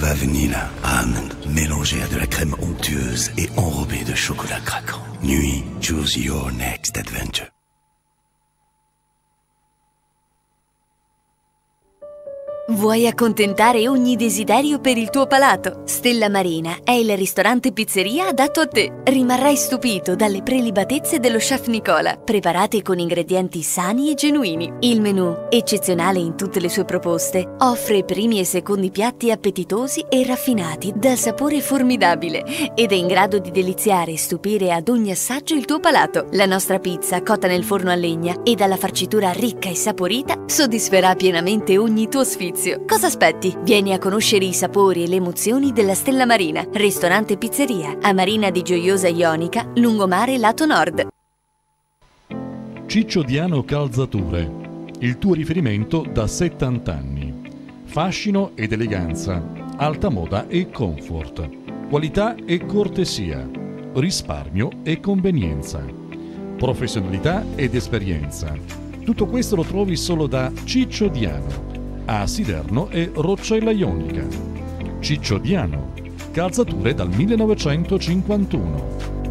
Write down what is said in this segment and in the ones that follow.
chocolat vanilla, almond, mélangé à de la crème onctueuse et enrobé de chocolat craquant. Nuit, choose your next adventure. Vuoi accontentare ogni desiderio per il tuo palato? Stella Marina è il ristorante pizzeria adatto a te. Rimarrai stupito dalle prelibatezze dello chef Nicola, preparate con ingredienti sani e genuini. Il menù, eccezionale in tutte le sue proposte, offre primi e secondi piatti appetitosi e raffinati dal sapore formidabile ed è in grado di deliziare e stupire ad ogni assaggio il tuo palato. La nostra pizza, cotta nel forno a legna e dalla farcitura ricca e saporita, soddisferà pienamente ogni tuo sfizio. Cosa aspetti? Vieni a conoscere i sapori e le emozioni della Stella Marina, ristorante pizzeria a Marina di Gioiosa Ionica, lungomare lato nord. Ciccio Diano Calzature, il tuo riferimento da 70 anni. Fascino ed eleganza, alta moda e comfort, qualità e cortesia, risparmio e convenienza, professionalità ed esperienza. Tutto questo lo trovi solo da Ciccio Diano, a Siderno e Roccella Ionica. Ciccio Diano, calzature dal 1951.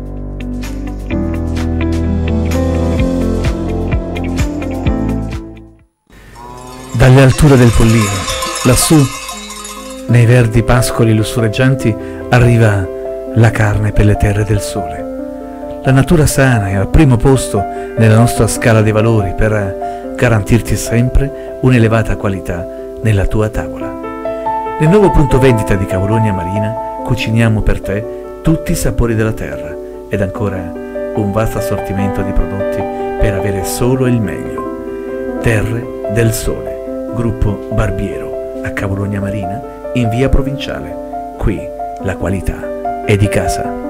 Dalle alture del Pollino, lassù, nei verdi pascoli lussureggianti, arriva la carne per le terre del sole. La natura sana è al primo posto nella nostra scala dei valori per garantirti sempre un'elevata qualità nella tua tavola. Nel nuovo punto vendita di Cavologna Marina cuciniamo per te tutti i sapori della terra ed ancora un vasto assortimento di prodotti per avere solo il meglio. Terre del Sole, gruppo Barbiero, a Cavologna Marina, in via Provinciale. Qui la qualità è di casa.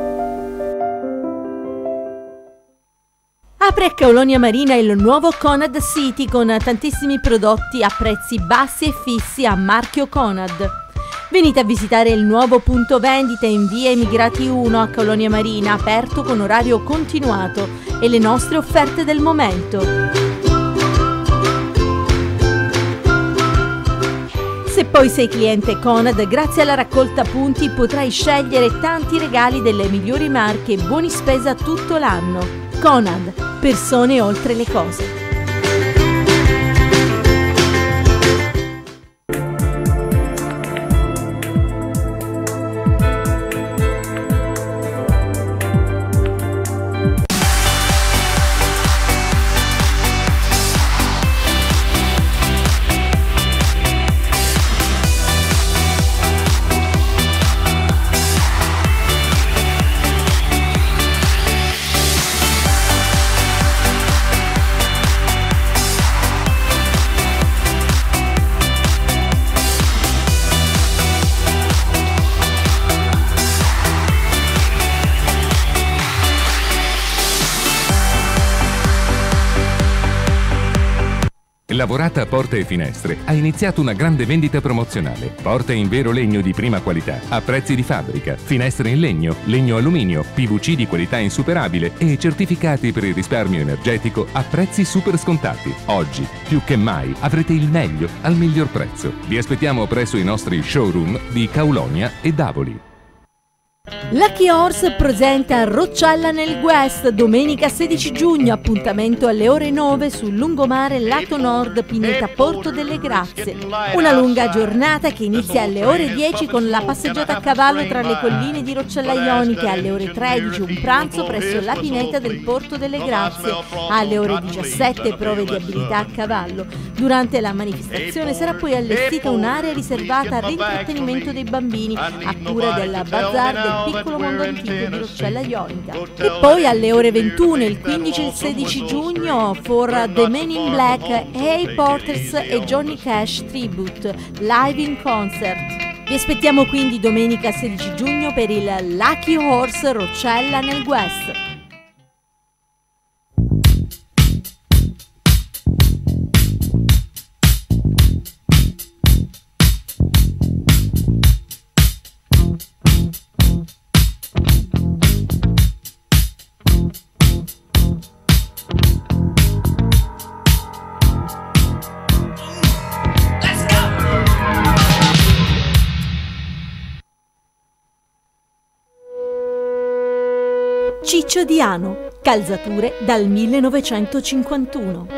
Apre a Cavologna Marina il nuovo Conad City con tantissimi prodotti a prezzi bassi e fissi a marchio Conad. Venite a visitare il nuovo punto vendita in via Emigrati 1 a Cavologna Marina, aperto con orario continuato, e le nostre offerte del momento. Se poi sei cliente Conad, grazie alla raccolta punti potrai scegliere tanti regali delle migliori marche e buoni spesa tutto l'anno. Conad, persone oltre le cose. Lavorata Porte e Finestre ha iniziato una grande vendita promozionale. Porte in vero legno di prima qualità, a prezzi di fabbrica, finestre in legno, legno alluminio, PVC di qualità insuperabile e certificati per il risparmio energetico a prezzi super scontati. Oggi, più che mai, avrete il meglio al miglior prezzo. Vi aspettiamo presso i nostri showroom di Cavologna e Davoli. Lucky Horse presenta Roccella nel West, domenica 16 giugno, appuntamento alle ore 9 sul lungomare lato nord, Pineta Porto delle Grazie. Una lunga giornata che inizia alle ore 10 con la passeggiata a cavallo tra le colline di Roccella Ionica, alle ore 13 un pranzo presso la Pineta del Porto delle Grazie, alle ore 17 prove di abilità a cavallo. Durante la manifestazione sarà poi allestita un'area riservata all'intrattenimento dei bambini a cura della Bazar del Piccolo Mondo Antico di Roccella Ionica. E poi alle ore 21, il 15 e il 16 giugno, for The Men in Black, Hey Porters e Johnny Cash Tribute, live in concert. Vi aspettiamo quindi domenica 16 giugno per il Lucky Horse Roccella nel West. Ciccio Diano, calzature dal 1951.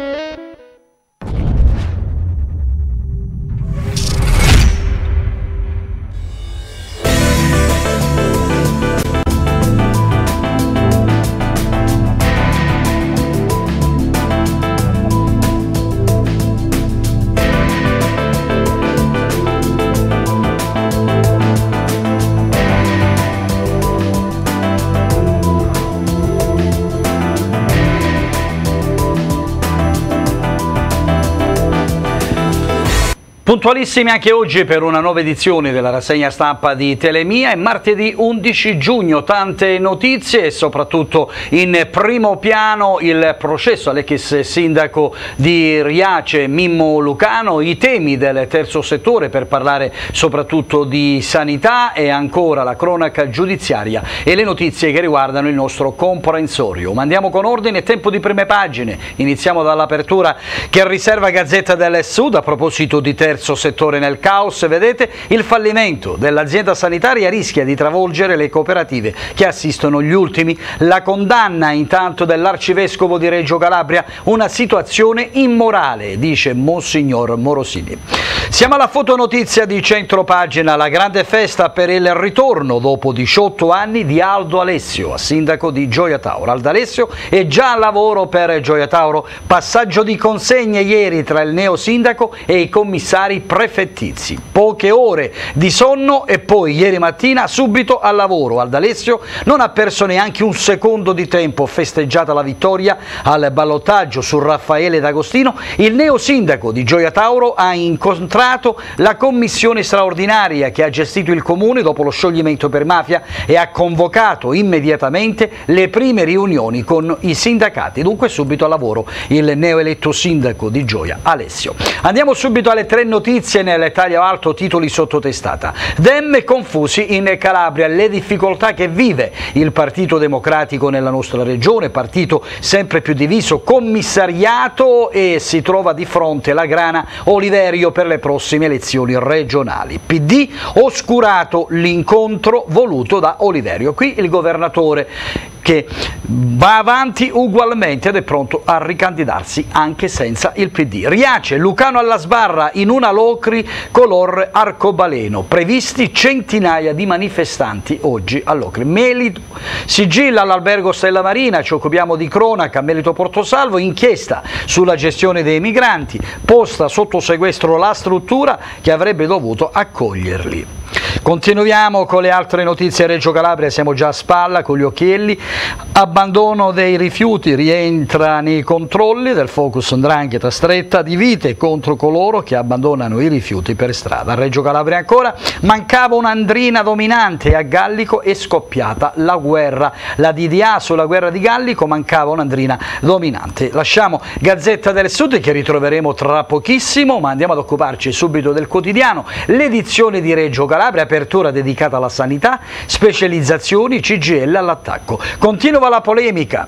Puntualissimi anche oggi per una nuova edizione della rassegna stampa di Telemia. È martedì 11 giugno, tante notizie e soprattutto in primo piano il processo all'ex sindaco di Riace Mimmo Lucano, i temi del terzo settore per parlare soprattutto di sanità e ancora la cronaca giudiziaria e le notizie che riguardano il nostro comprensorio. Ma andiamo con ordine, tempo di prime pagine. Iniziamo dall'apertura che riserva Gazzetta del Sud a proposito di terzo settore nel caos. Vedete, il fallimento dell'azienda sanitaria rischia di travolgere le cooperative che assistono gli ultimi. La condanna intanto dell'arcivescovo di Reggio Calabria, una situazione immorale, dice Monsignor Morosini. Siamo alla fotonotizia di centropagina, la grande festa per il ritorno dopo 18 anni di Aldo Alessio, sindaco di Gioia Tauro. Aldo Alessio è già al lavoro per Gioia Tauro, passaggio di consegne ieri tra il neo sindaco e i commissari prefettizi. Poche ore di sonno e poi ieri mattina subito al lavoro. Aldo Alessio non ha perso neanche un secondo di tempo, festeggiata la vittoria al ballottaggio su Raffaele D'Agostino. Il neo sindaco di Gioia Tauro ha incontrato la commissione straordinaria che ha gestito il comune dopo lo scioglimento per mafia e ha convocato immediatamente le prime riunioni con i sindacati. Dunque subito al lavoro il neoeletto sindaco di Gioia Alessio. Andiamo subito alle tre notizie nel taglio alto, titoli sotto testata. Dem confusi in Calabria, le difficoltà che vive il Partito Democratico nella nostra regione, partito sempre più diviso, commissariato e si trova di fronte la grana Oliverio per le prossime elezioni regionali. PD oscurato l'incontro voluto da Oliverio. Qui il governatore che va avanti ugualmente ed è pronto a ricandidarsi anche senza il PD. Riace, Lucano alla sbarra in una Locri color arcobaleno, previsti centinaia di manifestanti oggi a Locri. Melito sigilla all'albergo Stella Marina, ci occupiamo di cronaca, Melito Portosalvo, inchiesta sulla gestione dei migranti, posta sotto sequestro la struttura che avrebbe dovuto accoglierli. Continuiamo con le altre notizie. Reggio Calabria, siamo già a spalla con gli occhielli. Abbandono dei rifiuti, rientra nei controlli del focus 'ndrangheta stretta di vite contro coloro che abbandonano i rifiuti per strada. A Reggio Calabria ancora, mancava un'andrina dominante e a Gallico è scoppiata la guerra. La DDA sulla guerra di Gallico, mancava un'andrina dominante. Lasciamo Gazzetta del Sud che ritroveremo tra pochissimo, ma andiamo ad occuparci subito del quotidiano. L'edizione di Reggio Calabria, apertura dedicata alla sanità, specializzazioni, CGIL all'attacco. Continua la polemica.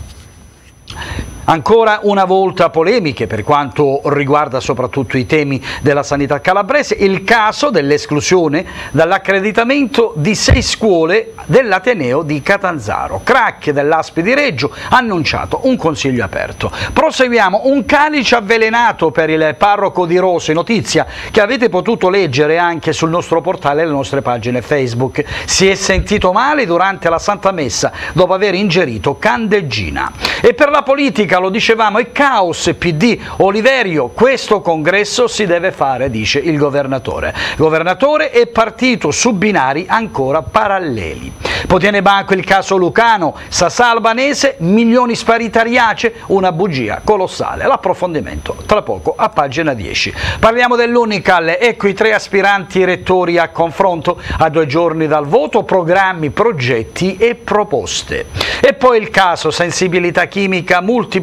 Ancora una volta polemiche per quanto riguarda soprattutto i temi della sanità calabrese, il caso dell'esclusione dall'accreditamento di 6 scuole dell'Ateneo di Catanzaro. Crack dell'Aspi di Reggio, annunciato un consiglio aperto. Proseguiamo, un calice avvelenato per il parroco di Rose, notizia che avete potuto leggere anche sul nostro portale e le nostre pagine Facebook. Si è sentito male durante la Santa Messa dopo aver ingerito candeggina. E per la politica, lo dicevamo, è caos PD, Oliverio, questo congresso si deve fare, dice il governatore. Governatore e partito su binari ancora paralleli. Poi tiene banco il caso Lucano, Sasà Albanese, milioni spariti a Riace, una bugia colossale. L'approfondimento tra poco a pagina 10. Parliamo dell'Unical, ecco i 3 aspiranti rettori a confronto a 2 giorni dal voto, programmi, progetti e proposte. E poi il caso sensibilità chimica multipla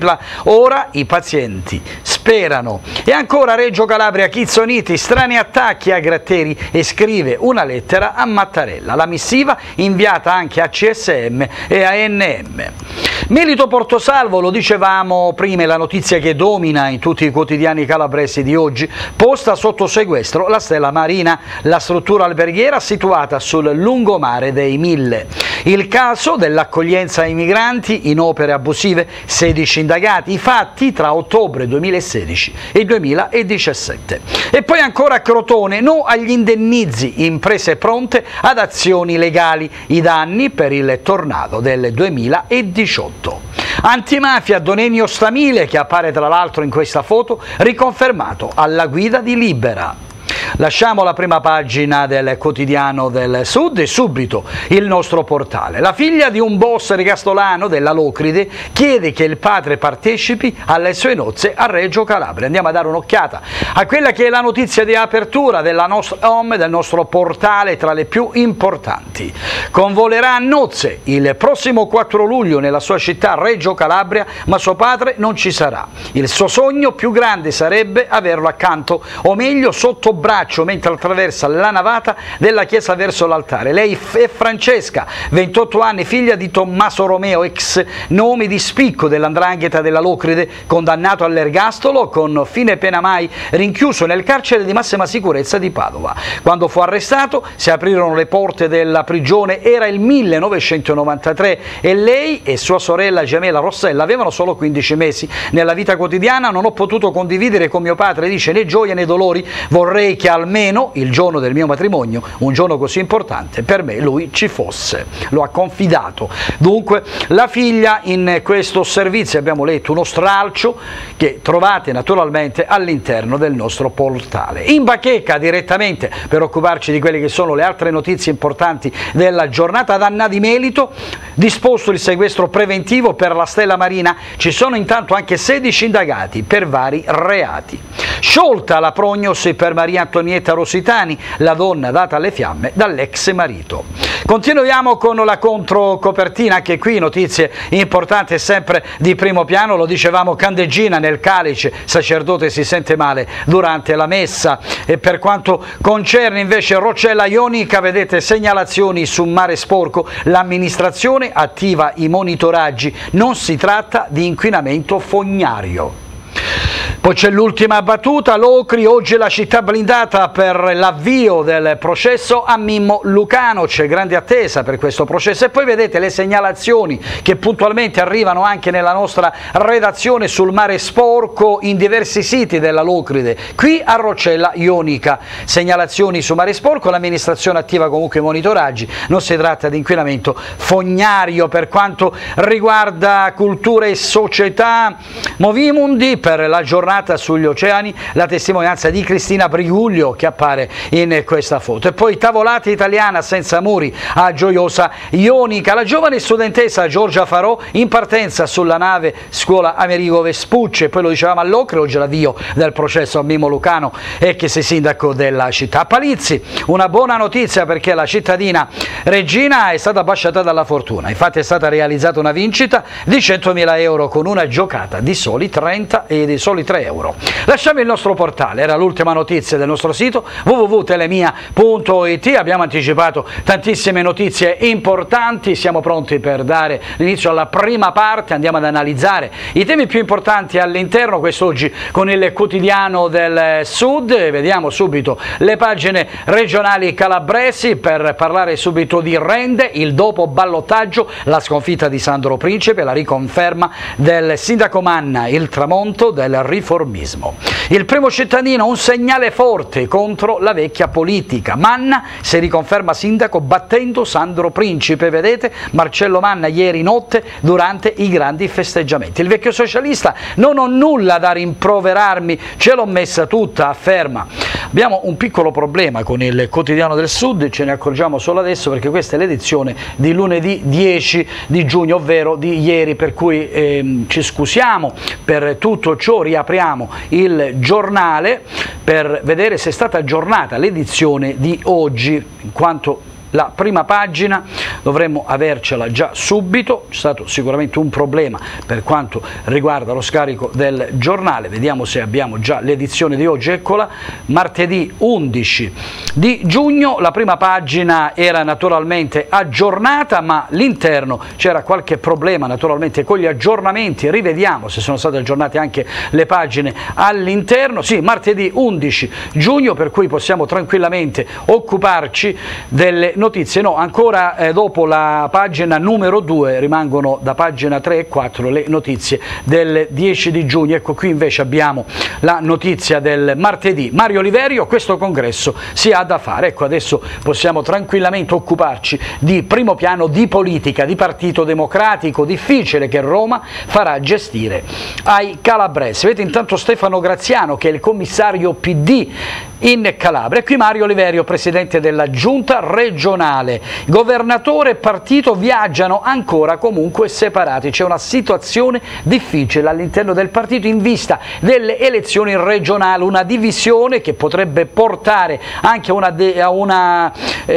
Mitla, ora i pazienti sperano. E ancora Reggio Calabria, Chizzoniti, strani attacchi a Gratteri e scrive una lettera a Mattarella. La missiva inviata anche a CSM e a NM. Milito Portosalvo, lo dicevamo prima, è la notizia che domina in tutti i quotidiani calabresi di oggi, posta sotto sequestro la Stella Marina, la struttura alberghiera situata sul lungomare dei Mille. Il caso dell'accoglienza ai migranti in opere abusive, 16 indagati, i fatti tra ottobre 2016 e 2017. E poi ancora Crotone, no agli indennizi, imprese pronte ad azioni legali, i danni per il tornado del 2018. Antimafia, Donenio Stamile, che appare tra l'altro in questa foto, riconfermato alla guida di Libera. Lasciamo la prima pagina del quotidiano del Sud e subito il nostro portale. La figlia di un boss ricastolano della Locride chiede che il padre partecipi alle sue nozze a Reggio Calabria. Andiamo a dare un'occhiata a quella che è la notizia di apertura della nostra home, del nostro portale, tra le più importanti. Convolerà a nozze il prossimo 4 luglio nella sua città Reggio Calabria, ma suo padre non ci sarà. Il suo sogno più grande sarebbe averlo accanto, o meglio sotto braccio, mentre attraversa la navata della chiesa verso l'altare. Lei è Francesca, 28 anni, figlia di Tommaso Romeo, ex nome di spicco dell''ndrangheta della Locride, condannato all'ergastolo con fine pena mai, rinchiuso nel carcere di massima sicurezza di Padova. Quando fu arrestato si aprirono le porte della prigione, era il 1993 e lei e sua sorella gemella Rossella avevano solo 15 mesi. Nella vita quotidiana non ho potuto condividere con mio padre, dice, né gioia né dolori, vorrei che almeno il giorno del mio matrimonio, un giorno così importante, per me lui ci fosse. Lo ha confidato. Dunque la figlia in questo servizio, abbiamo letto uno stralcio che trovate naturalmente all'interno del nostro portale. In bacheca direttamente per occuparci di quelle che sono le altre notizie importanti della giornata, ad Anna di Melito, disposto il sequestro preventivo per la Stella Marina, ci sono intanto anche 16 indagati per vari reati. Sciolta la prognosi per Maria Antonietta Rositani, la donna data alle fiamme dall'ex marito. Continuiamo con la controcopertina, anche qui notizie importanti sempre di primo piano, lo dicevamo, candeggina nel calice, sacerdote si sente male durante la messa. E per quanto concerne invece Roccella Ionica, vedete segnalazioni su mare sporco, l'amministrazione attiva i monitoraggi, non si tratta di inquinamento fognario. Poi c'è l'ultima battuta, Locri, oggi la città blindata per l'avvio del processo a Mimmo Lucano, c'è grande attesa per questo processo. E poi vedete le segnalazioni che puntualmente arrivano anche nella nostra redazione sul mare sporco in diversi siti della Locride, qui a Roccella Ionica. Segnalazioni su mare sporco, l'amministrazione attiva comunque i monitoraggi, non si tratta di inquinamento fognario. Per quanto riguarda cultura e società, Movimundi, per la giornata sugli oceani, la testimonianza di Cristina Briguglio che appare in questa foto. E poi tavolata italiana senza muri a Gioiosa Ionica, la giovane studentessa Giorgia Farò in partenza sulla nave Scuola Amerigo Vespucci. E poi lo dicevamo all'Ocre, oggi l'avvio del processo a Mimmo Lucano, ex sindaco della città. Palizzi, una buona notizia perché la cittadina Regina è stata basciata dalla fortuna, infatti è stata realizzata una vincita di 100.000 euro con una giocata di soli 30 e di soli 3 euro. Lasciamo il nostro portale, era l'ultima notizia del nostro sito www.telemia.it. abbiamo anticipato tantissime notizie importanti, siamo pronti per dare l'inizio alla prima parte, andiamo ad analizzare i temi più importanti all'interno, quest'oggi con il quotidiano del Sud. Vediamo subito le pagine regionali calabresi per parlare subito di Rende, il dopo ballottaggio, la sconfitta di Sandro Principe, la riconferma del sindaco Manna, il tramonto del riformismo. Il Primo Cittadino, un segnale forte contro la vecchia politica. Manna si riconferma sindaco battendo Sandro Principe, vedete Marcello Manna ieri notte durante i grandi festeggiamenti. Il vecchio socialista, non ho nulla da rimproverarmi, ce l'ho messa tutta, afferma. Abbiamo un piccolo problema con il quotidiano del Sud, ce ne accorgiamo solo adesso perché questa è l'edizione di lunedì 10 di giugno, ovvero di ieri, per cui ci scusiamo per tutto ciò. Riapriamo il giornale per vedere se è stata aggiornata l'edizione di oggi, in quanto la prima pagina, dovremmo avercela già subito. C'è stato sicuramente un problema per quanto riguarda lo scarico del giornale, vediamo se abbiamo già l'edizione di oggi. Eccola, martedì 11 di giugno, la prima pagina era naturalmente aggiornata, ma all'interno c'era qualche problema naturalmente con gli aggiornamenti. Rivediamo se sono state aggiornate anche le pagine all'interno. Sì, martedì 11 giugno, per cui possiamo tranquillamente occuparci delle notizie. No, ancora dopo la pagina numero 2 rimangono da pagina 3 e 4 le notizie del 10 di giugno. Ecco, qui invece abbiamo la notizia del martedì. Mario Oliverio: questo congresso si ha da fare. Ecco, adesso possiamo tranquillamente occuparci di primo piano, di politica, di Partito Democratico difficile che Roma farà gestire ai calabresi. Vedete intanto Stefano Graziano, che è il commissario PD in Calabria, e qui Mario Oliverio, presidente della giunta regionale. Governatore e partito viaggiano ancora comunque separati, c'è una situazione difficile all'interno del partito in vista delle elezioni regionali, una divisione che potrebbe portare anche a una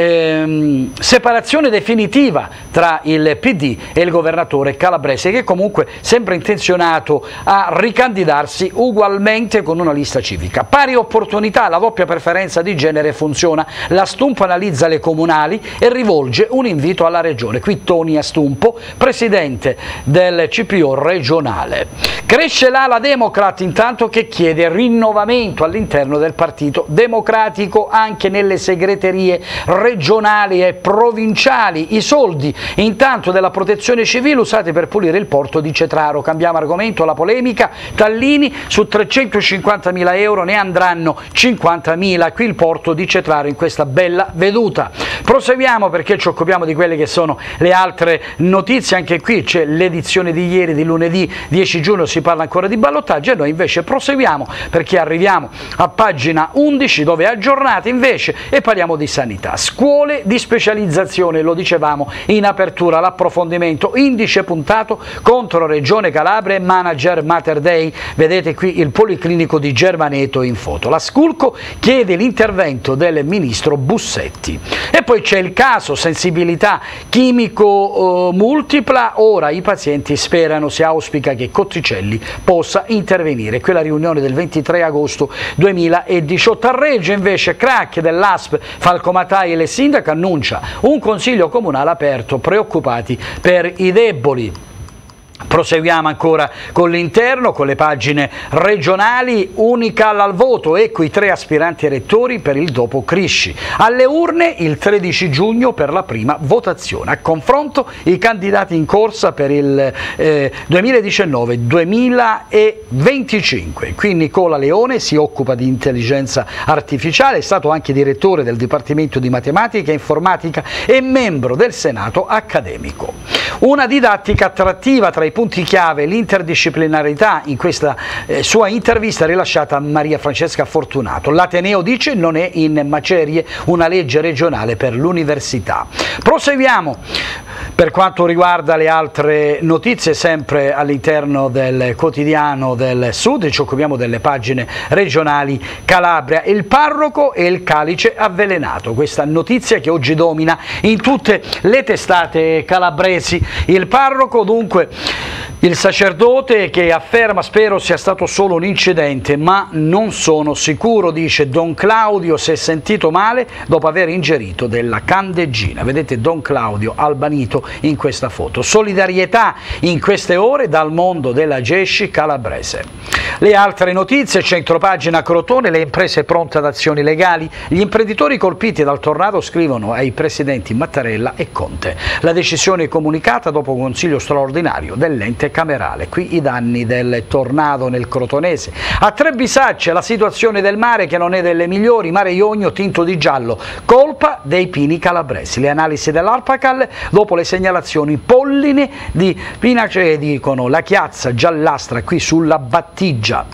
separazione definitiva tra il PD e il governatore calabrese, che comunque sembra intenzionato a ricandidarsi ugualmente con una lista civica. Pari opportunità, la doppia preferenza di genere funziona. La Stumpo analizza le comunali e rivolge un invito alla regione. Qui Toni Astumpo, presidente del CPO regionale. Cresce l'ala Democrat intanto, che chiede rinnovamento all'interno del Partito Democratico anche nelle segreterie regionali e provinciali. I soldi intanto della protezione civile usati per pulire il porto di Cetraro. Cambiamo argomento, la polemica. Tallini: su 350.000 euro ne andranno 50.000, qui il porto di Cetraro in questa bella veduta. Proseguiamo perché ci occupiamo di quelle che sono le altre notizie. Anche qui c'è l'edizione di ieri, di lunedì 10 giugno, si parla ancora di ballottaggio, e noi invece proseguiamo perché arriviamo a pagina 11 dove è aggiornata invece e parliamo di sanità. Scuole di specializzazione, lo dicevamo in apertura, l'approfondimento, indice puntato contro Regione Calabria e manager Mater Dei. Vedete qui il policlinico di Germaneto in foto. La Sculco chiede l'intervento del ministro Bussetti. E poi c'è il caso sensibilità chimico multipla, ora i pazienti sperano, si auspica che Cotticelli possa intervenire. Qui la riunione del 23 agosto 2018. A Reggio invece crack dell'ASP, Falcomatai e le sindache annuncia un consiglio comunale aperto, preoccupati per i deboli. Proseguiamo ancora con l'interno, con le pagine regionali. Unical al voto, ecco i 3 aspiranti rettori per il dopo Crisci. Alle urne il 13 giugno per la prima votazione. A confronto i candidati in corsa per il 2019-2025. Qui Nicola Leone si occupa di intelligenza artificiale, è stato anche direttore del Dipartimento di Matematica e Informatica e membro del Senato accademico. Una didattica attrattiva, tra i punti chiave l'interdisciplinarità, in questa sua intervista rilasciata a Maria Francesca Fortunato. L'Ateneo dice non è in macerie una legge regionale per l'università. Proseguiamo per quanto riguarda le altre notizie, sempre all'interno del Quotidiano del Sud, ci occupiamo delle pagine regionali. Calabria, il parroco e il calice avvelenato, questa notizia che oggi domina in tutte le testate calabresi. Il parroco, dunque il sacerdote, che afferma spero sia stato solo un incidente, ma non sono sicuro, dice Don Claudio, si è sentito male dopo aver ingerito della candeggina. Vedete Don Claudio Albanito in questa foto. Solidarietà in queste ore dal mondo della Gesci calabrese. Le altre notizie, centropagina Crotone, le imprese pronte ad azioni legali, gli imprenditori colpiti dal tornado scrivono ai presidenti Mattarella e Conte. La decisione è comunicata dopo un consiglio straordinario dell'ente camerale. Qui i danni del tornado nel Crotonese. A Trebisacce la situazione del mare che non è delle migliori, mare Ionio tinto di giallo, colpa dei pini calabresi. Le analisi dell'Arpacal dopo le segnalazioni polline di Pinacee dicono la chiazza giallastra qui sulla battigia.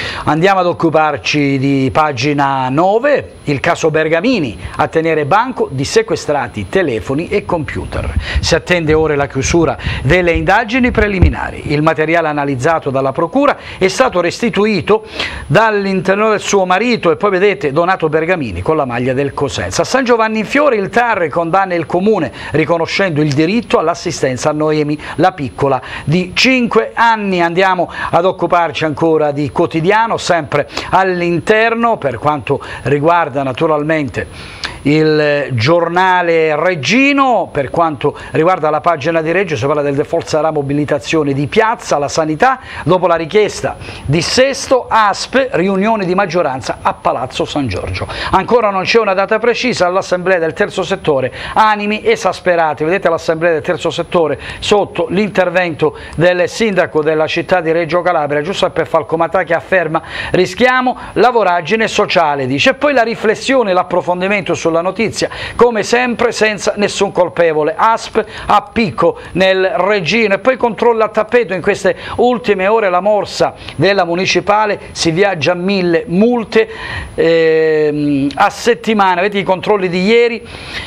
Andiamo ad occuparci di pagina 9, il caso Bergamini, a tenere banco di sequestrati telefoni e computer. Si attende ora la chiusura delle indagini preliminari. Il materiale analizzato dalla procura è stato restituito dall'interno del suo marito e poi vedete Donato Bergamini con la maglia del Cosenza. A San Giovanni in Fiore il TAR condanna il comune riconoscendo il diritto all'assistenza a Noemi, la piccola di 5 anni. Andiamo ad occuparci ancora di Quotidiano, sempre all'interno, per quanto riguarda naturalmente il giornale reggino. Per quanto riguarda la pagina di Reggio si parla del default, sarà mobilitazione di piazza, la sanità, dopo la richiesta di Sesto, ASP, riunione di maggioranza a Palazzo San Giorgio. Ancora non c'è una data precisa all'assemblea del terzo settore, animi esasperati, vedete l'assemblea del terzo settore sotto l'intervento del sindaco della città di Reggio Calabria, Giuseppe Falcomatà, che afferma rischiamo la voragine sociale, dice. E poi la riflessione, l'approfondimento sulla notizia, come sempre senza nessun colpevole, ASP a picco nel Reggino. E poi controlla a tappeto in queste ultime ore la morsa della municipale, si viaggia a 1000 multe a settimana, vedete i controlli di ieri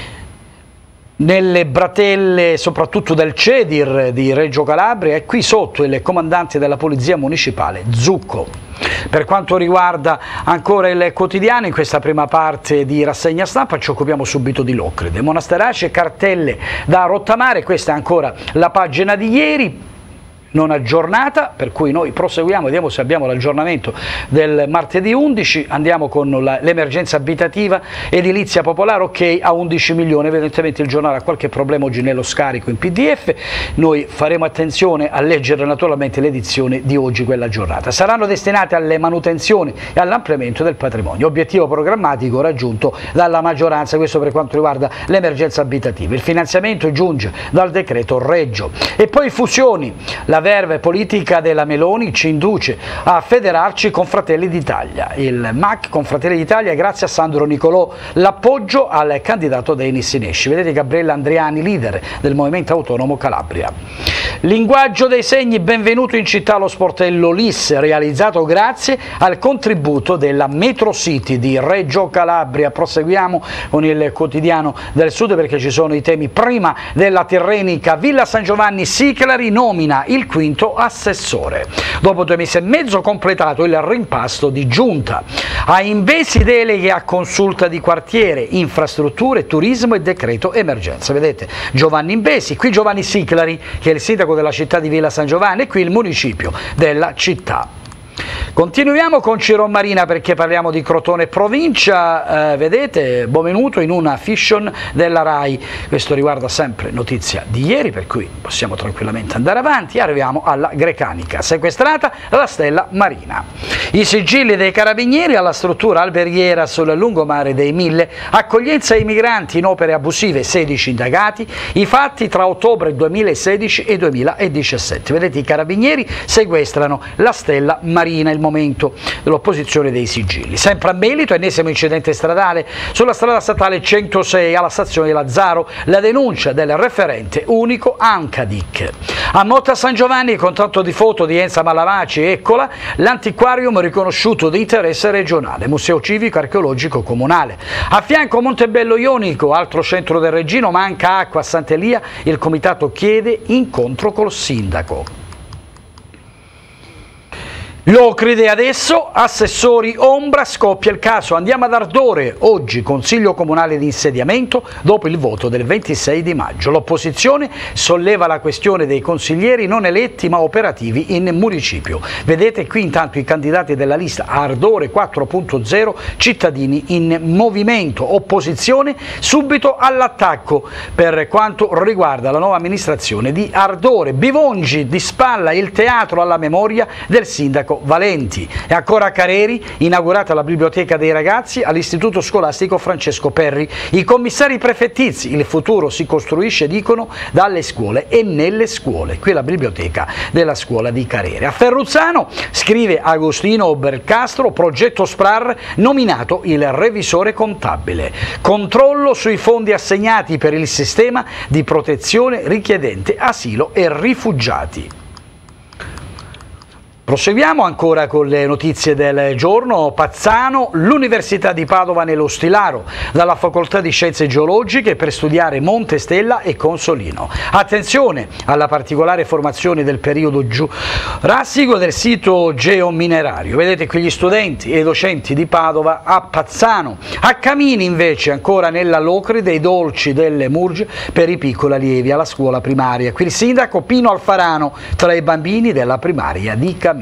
nelle bratelle soprattutto del CEDIR di Reggio Calabria, e qui sotto il comandante della polizia municipale Zucco. Per quanto riguarda ancora il Quotidiano, in questa prima parte di rassegna stampa ci occupiamo subito di Locride, Monasterace, cartelle da rottamare. Questa è ancora la pagina di ieri, non aggiornata, per cui noi proseguiamo, vediamo se abbiamo l'aggiornamento del martedì 11. Andiamo con l'emergenza abitativa, edilizia popolare, ok a 11 milioni, evidentemente il giornale ha qualche problema oggi nello scarico in PDF, noi faremo attenzione a leggere naturalmente l'edizione di oggi, quella giornata. Saranno destinate alle manutenzioni e all'ampliamento del patrimonio, obiettivo programmatico raggiunto dalla maggioranza, questo per quanto riguarda l'emergenza abitativa. Il finanziamento giunge dal decreto Reggio. E poi fusioni, la verve politica della Meloni ci induce a federarci con Fratelli d'Italia. Il MAC con Fratelli d'Italia grazie a Sandro Nicolò, l'appoggio al candidato Denis Sinesci. Vedete Gabriella Andriani, leader del Movimento Autonomo Calabria. Linguaggio dei segni, benvenuto in città lo sportello LIS, realizzato grazie al contributo della Metro City di Reggio Calabria. Proseguiamo con il Quotidiano del Sud perché ci sono i temi prima della Tirrenica. Villa San Giovanni, Siclari nomina il quinto assessore. Dopo 2 mesi e mezzo completato il rimpasto di giunta. A Imbesi deleghe a consulta di quartiere, infrastrutture, turismo e decreto emergenza. Vedete Giovanni Imbesi, qui Giovanni Siclari che è il sindaco della città di Villa San Giovanni e qui il municipio della città. Continuiamo con Ciro Marina perché parliamo di Crotone provincia, vedete benvenuto in una fiction della RAI, questo riguarda sempre notizia di ieri per cui possiamo tranquillamente andare avanti. Arriviamo alla Grecanica, sequestrata la stella marina, i sigilli dei carabinieri alla struttura alberghiera sul lungomare dei 1000, accoglienza ai migranti in opere abusive, 16 indagati, i fatti tra ottobre 2016 e 2017, vedete i carabinieri sequestrano la stella marina, il momento dell'opposizione dei sigilli. Sempre a Melito, ennesimo incidente stradale sulla strada statale 106 alla stazione di Lazzaro, la denuncia del referente unico Ancadic. A Motta San Giovanni, contatto di foto di Enza Malavaci, eccola, l'antiquarium riconosciuto di interesse regionale, museo civico archeologico comunale. A fianco Montebello Ionico, altro centro del Reggino, manca acqua a Sant'Elia, il comitato chiede incontro col sindaco. Locride adesso, assessori ombra, scoppia il caso. Andiamo ad Ardore, oggi consiglio comunale di insediamento dopo il voto del 26 di maggio. L'opposizione solleva la questione dei consiglieri non eletti ma operativi in municipio. Vedete qui intanto i candidati della lista Ardore 4.0, cittadini in movimento, opposizione subito all'attacco per quanto riguarda la nuova amministrazione di Ardore. Bivongi di spalla il teatro alla memoria del sindaco Valenti. E ancora a Careri, inaugurata la biblioteca dei ragazzi all'istituto scolastico Francesco Perri. I commissari prefettizi, il futuro si costruisce, dicono, dalle scuole e nelle scuole. Qui è la biblioteca della scuola di Careri. A Ferruzzano, scrive Agostino Obercastro, progetto SPRAR, nominato il revisore contabile. Controllo sui fondi assegnati per il sistema di protezione richiedente asilo e rifugiati. Proseguiamo ancora con le notizie del giorno. Pazzano, l'Università di Padova nello Stilaro, dalla Facoltà di Scienze Geologiche per studiare Monte Stella e Consolino. Attenzione alla particolare formazione del periodo giurassico del sito geominerario. Vedete qui gli studenti e i docenti di Padova a Pazzano. A Camini invece, ancora nella Locride, i dolci delle Murge per i piccoli allievi alla scuola primaria. Qui il sindaco Pino Alfarano tra i bambini della primaria di Camini.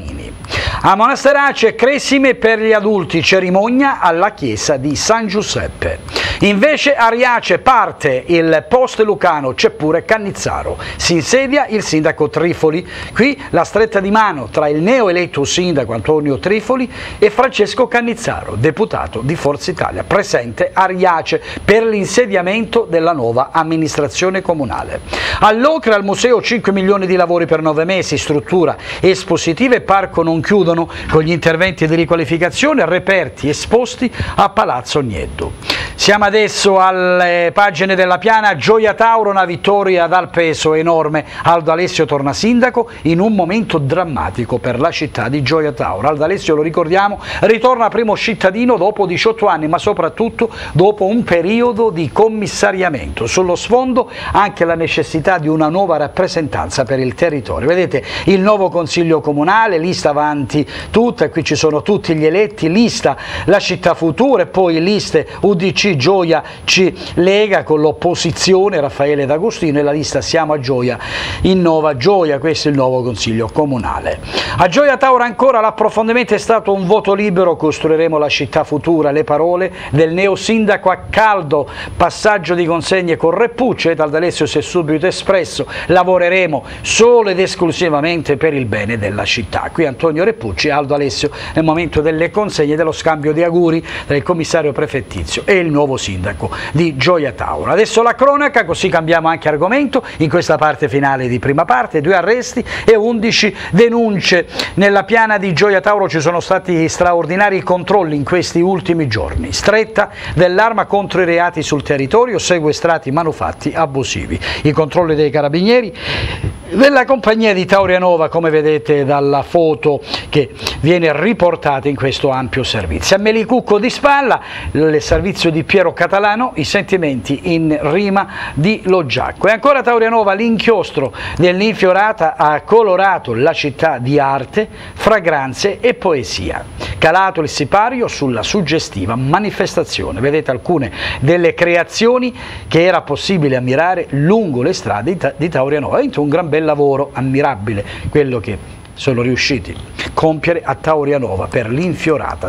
A Monasterace, cresime per gli adulti, cerimonia alla chiesa di San Giuseppe. Invece a Riace parte il post lucano, c'è pure Cannizzaro. Si insedia il sindaco Trifoli. Qui la stretta di mano tra il neoeletto sindaco Antonio Trifoli e Francesco Cannizzaro, deputato di Forza Italia, presente a Riace per l'insediamento della nuova amministrazione comunale. All'Ocra, al museo 5 milioni di lavori per 9 mesi, struttura espositiva e parco non chiudono con gli interventi di riqualificazione, reperti esposti a Palazzo Nieddu. Siamo adesso alle pagine della Piana. Gioia Tauro, una vittoria dal peso enorme. Aldo Alessio torna sindaco in un momento drammatico per la città di Gioia Tauro. Aldo Alessio, lo ricordiamo, ritorna primo cittadino dopo 18 anni, ma soprattutto dopo un periodo di commissariamento. Sullo sfondo anche la necessità di una nuova rappresentanza per il territorio. Vedete il nuovo consiglio comunale, lista avanti tutta, qui ci sono tutti gli eletti, lista la città futura e poi liste UDC Gioia ci lega con l'opposizione Raffaele D'Agostino e la lista Siamo a Gioia innova Gioia. Questo è il nuovo consiglio comunale. A Gioia Tauro ancora l'approfondimento è stato un voto libero, costruiremo la città futura, le parole del neo sindaco a caldo, passaggio di consegne con Reppucci e Aldo Alessio si è subito espresso, lavoreremo solo ed esclusivamente per il bene della città. Qui Antonio Reppucci e Aldo Alessio nel momento delle consegne, dello scambio di auguri tra il commissario prefettizio e il nuovo sindaco di Gioia Tauro. Adesso la cronaca, così cambiamo anche argomento in questa parte finale di prima parte. 2 arresti e 11 denunce. Nella Piana di Gioia Tauro ci sono stati straordinari controlli in questi ultimi giorni. Stretta dell'arma contro i reati sul territorio, sequestrati manufatti abusivi. I controlli dei carabinieri della compagnia di Taurianova, come vedete dalla foto che viene riportata in questo ampio servizio. A Melicucco di Spalla, il servizio di Piero Catalano, i sentimenti in rima di Loggiacco. E ancora Taurianova, l'inchiostro dell'Infiorata ha colorato la città di arte, fragranze e poesia. Calato il sipario sulla suggestiva manifestazione. Vedete alcune delle creazioni che era possibile ammirare lungo le strade di Taurianova. Ha vinto un gran bel lavoro, ammirabile quello che sono riusciti a compiere a Taurianova per l'Infiorata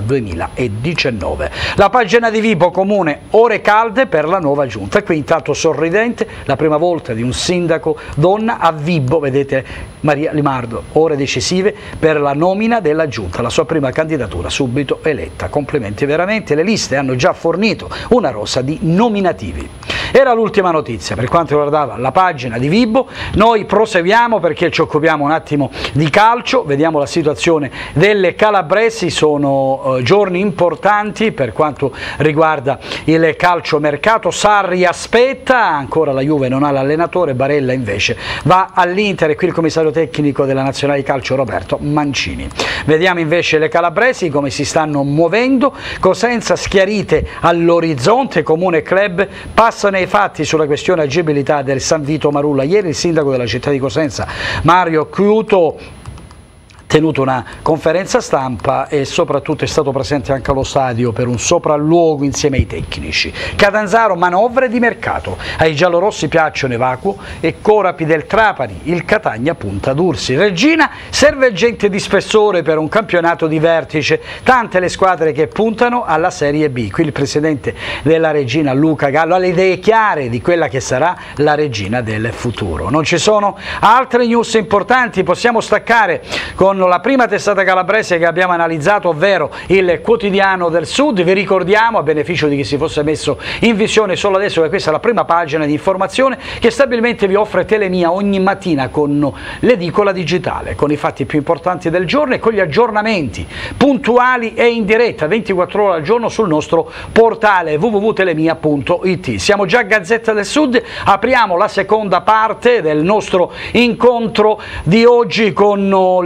2019. La pagina di Vibo Comune, ore calde per la nuova giunta. E qui intanto sorridente la prima volta di un sindaco donna a Vibo, vedete Maria Limardo, ore decisive per la nomina della giunta, la sua prima candidatura subito eletta. Complimenti veramente, le liste hanno già fornito una rosa di nominativi. Era l'ultima notizia per quanto riguardava la pagina di Vibo. Noi proseguiamo perché ci occupiamo un attimo di calcio, vediamo la situazione delle calabresi. Sono giorni importanti per quanto riguarda il calciomercato. Sarri aspetta, ancora la Juve non ha l'allenatore, Barella invece va all'Inter e qui il commissario tecnico della Nazionale di Calcio Roberto Mancini. Vediamo invece le calabresi come si stanno muovendo. Cosenza schiarite all'orizzonte, Comune e club passano ai fatti sulla questione agibilità del San Vito Marulla. Ieri il sindaco della città di Cosenza, Mario Chiuto, tenuto una conferenza stampa e soprattutto è stato presente anche allo stadio per un sopralluogo insieme ai tecnici. Catanzaro, manovre di mercato, ai giallorossi piacciono i Vacuo e Corapi del Trapani, il Catania punta ad Ursi. Regina, serve gente di spessore per un campionato di vertice, tante le squadre che puntano alla Serie B. Qui il presidente della Regina, Luca Gallo, ha le idee chiare di quella che sarà la Regina del futuro. Non ci sono altre news importanti, possiamo staccare con la prima testata calabrese che abbiamo analizzato, ovvero il Quotidiano del Sud. Vi ricordiamo, a beneficio di chi si fosse messo in visione solo adesso, che questa è la prima pagina di informazione che stabilmente vi offre Telemia ogni mattina con l'edicola digitale, con i fatti più importanti del giorno e con gli aggiornamenti puntuali e in diretta 24 ore al giorno sul nostro portale www.telemia.it. Siamo già a Gazzetta del Sud, apriamo la seconda parte del nostro incontro di oggi con l'edicola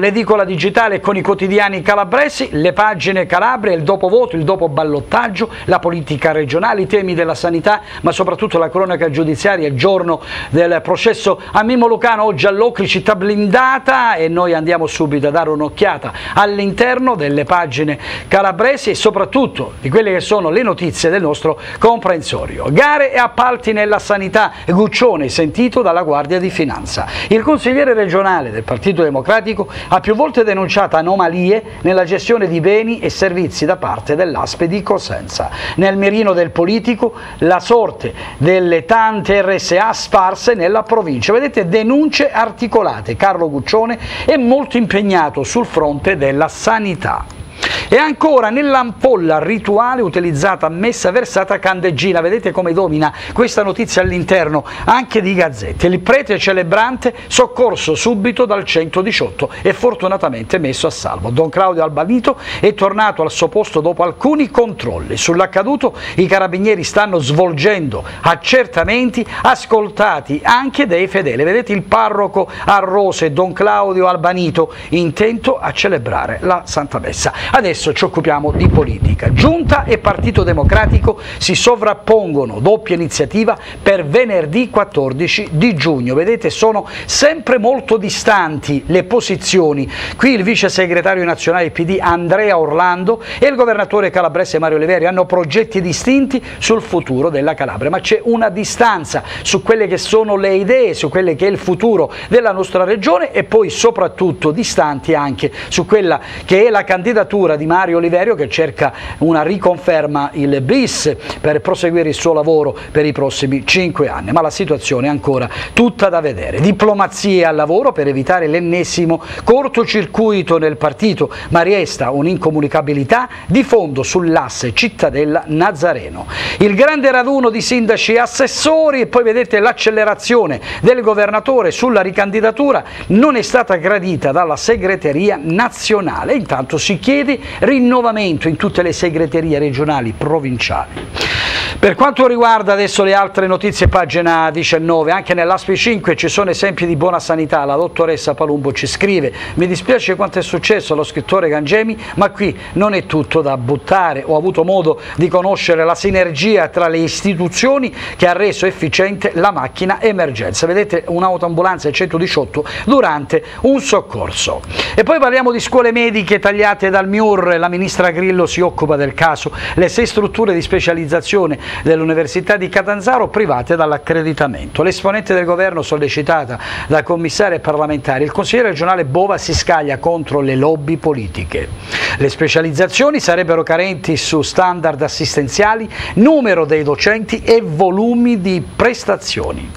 digitale e con i quotidiani calabresi, le pagine Calabria, il dopovoto, il dopo ballottaggio, la politica regionale, i temi della sanità, ma soprattutto la cronaca giudiziaria, il giorno del processo a Mimmo Lucano, oggi all'Ocri, città blindata, e noi andiamo subito a dare un'occhiata all'interno delle pagine calabresi e soprattutto di quelle che sono le notizie del nostro comprensorio. Gare e appalti nella sanità, Guccione sentito dalla Guardia di Finanza. Il consigliere regionale del Partito Democratico ha più volte denunciato anomalie nella gestione di beni e servizi da parte dell'ASP di Cosenza. Nel mirino del politico la sorte delle tante RSA sparse nella provincia. Vedete, denunce articolate. Carlo Guccione è molto impegnato sul fronte della sanità. E ancora nell'ampolla rituale utilizzata, messa, versata candeggina. Vedete come domina questa notizia all'interno anche di Gazzette. Il prete celebrante soccorso subito dal 118 e fortunatamente messo a salvo. Don Claudio Albanito è tornato al suo posto dopo alcuni controlli. Sull'accaduto i carabinieri stanno svolgendo accertamenti ascoltati anche dai fedeli. Vedete il parroco a rose, Don Claudio Albanito, intento a celebrare la Santa Messa. Adesso ci occupiamo di politica. Giunta e Partito Democratico si sovrappongono, doppia iniziativa per venerdì 14 di giugno. Vedete, sono sempre molto distanti le posizioni. Qui il vice segretario nazionale PD Andrea Orlando e il governatore calabrese Mario Oliveri hanno progetti distinti sul futuro della Calabria, ma c'è una distanza su quelle che sono le idee, su quelle che è il futuro della nostra regione e poi soprattutto distanti anche su quella che è la candidatura di Mario Oliverio, che cerca una riconferma il bis per proseguire il suo lavoro per i prossimi 5 anni, ma la situazione è ancora tutta da vedere. Diplomazia al lavoro per evitare l'ennesimo cortocircuito nel partito, ma resta un'incomunicabilità di fondo sull'asse Cittadella-Nazareno. Il grande raduno di sindaci e assessori e poi vedete l'accelerazione del governatore sulla ricandidatura non è stata gradita dalla segreteria nazionale. Intanto si chiede rinnovamento in tutte le segreterie regionali, provinciali. Per quanto riguarda adesso le altre notizie, pagina 19, anche nell'ASP 5 ci sono esempi di buona sanità. La dottoressa Palumbo ci scrive: mi dispiace quanto è successo allo scrittore Gangemi, ma qui non è tutto da buttare. Ho avuto modo di conoscere la sinergia tra le istituzioni che ha reso efficiente la macchina emergenza. Vedete un'autoambulanza 118 durante un soccorso. E poi parliamo di scuole mediche tagliate dal MIUR. La ministra Grillo si occupa del caso. Le 6 strutture di specializzazione dell'Università di Catanzaro private dall'accreditamento. L'esponente del governo sollecitata da commissari e parlamentari, il consigliere regionale Bova si scaglia contro le lobby politiche. Le specializzazioni sarebbero carenti su standard assistenziali, numero dei docenti e volumi di prestazioni.